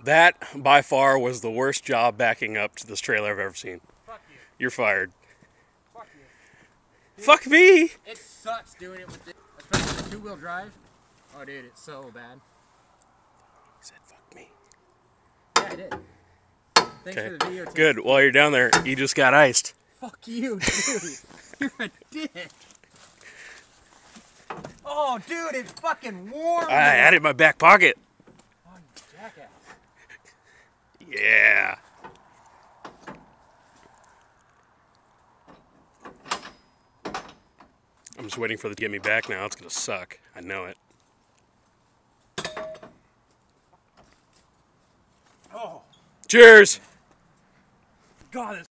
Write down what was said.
That, by far, was the worst job backing up to this trailer I've ever seen. Fuck you. You're fired. Fuck you. Dude, Fuck me! It sucks doing it with this, especially the two-wheel drive. Oh, dude, it's so bad. He said, fuck me. Yeah, I did. Thanks for the video. Good. While you're down there, you just got iced. Fuck you, dude. You're a dick. Oh, dude, it's fucking warm. I had it in my back pocket. Oh, you jackass. Yeah. I'm just waiting for it to get me back now. It's gonna suck. I know it. Oh. Cheers! God,